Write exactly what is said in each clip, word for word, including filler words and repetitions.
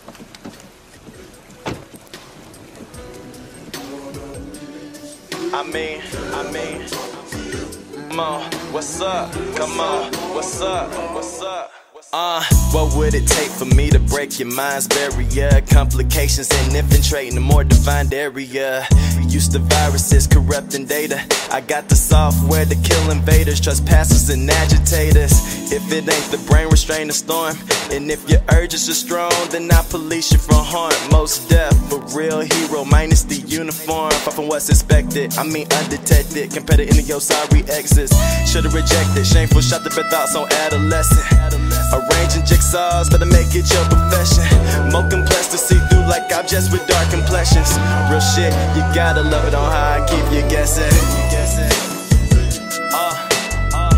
I mean, I mean, come on, what's up? Come on, what's up? What's up? Uh, what would it take for me to break your mind's barrier? Complications and infiltrating a more defined area. Used to viruses corrupting data. I got the software to kill invaders, trespassers and agitators. If it ain't the brain, restrain the storm. And if your urges are strong, then I police you from harm. Most deaf, a real hero, minus the uniform. Far from what's expected, I mean undetected. Competitor in your sorry exits. Should've rejected, shameful, shot the bad thoughts on adolescent. Arranging jigsaws, better make it your profession. More complex to see through like objects with dark complexions. Real shit, you gotta love it on how I keep you guessing. Uh, uh.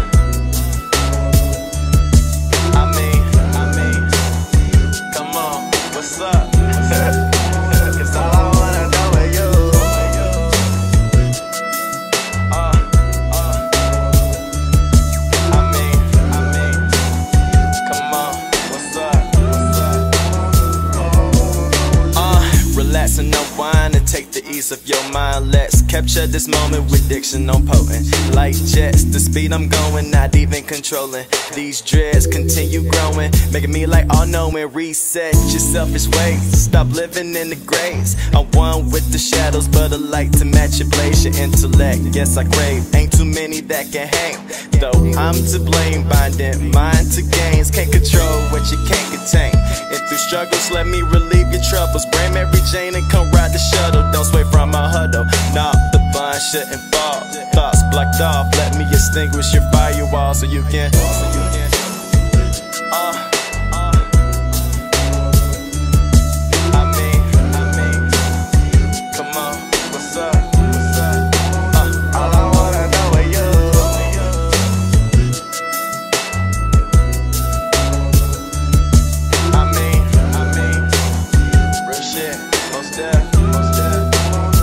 I mean, I mean, come on, what's up? Cause all I wanna know is you. Uh, uh. I mean, I mean, come on, what's up? What's up? Uh, relax and unwind and take the ease of your mind. Let's capture this moment with diction on potent. Like jets, the speed I'm going, not even controlling. These dreads continue growing, making me like all-knowing. Reset your selfish ways, stop living in the graves. I'm one with the shadows, but I like to match your blaze. Your intellect, yes I crave. Ain't too many that can hang, though I'm to blame. Binding mind to gains, can't control what you can't contain. And through struggles, let me relieve your troubles. Bring Mary Jane and come ride the shuttle. Don't sway from my huddle, nah, the bond shouldn't fall. Thoughts blocked off, let me extinguish your firewall so you can uh, uh. I mean, I mean, come on, what's up? What's up? Uh, all I wanna know is you. I mean, I mean, real shit, most deaf, most deaf.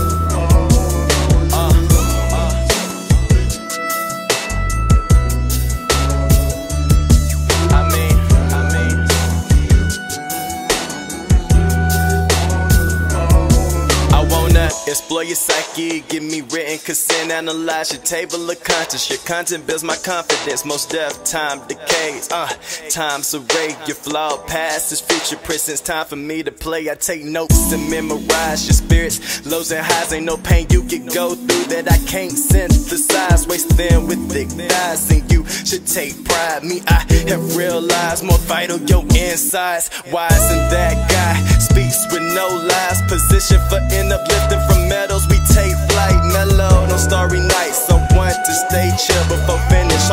Explore your psyche, give me written consent, analyze your table of contents. Your content builds my confidence, most deaf time decays. Uh, time's array, your flawed past is future presence. Time for me to play, I take notes and memorize your spirits. Lows and highs, ain't no pain you can go through that I can't synthesize. Waste them with thick thighs, and you should take pride. Me, I have realized more vital your insides. Wise and that guy speaks with no lies. Position for end uplifting from medals, we take flight mellow. No starry nights, someone to stay chill before finish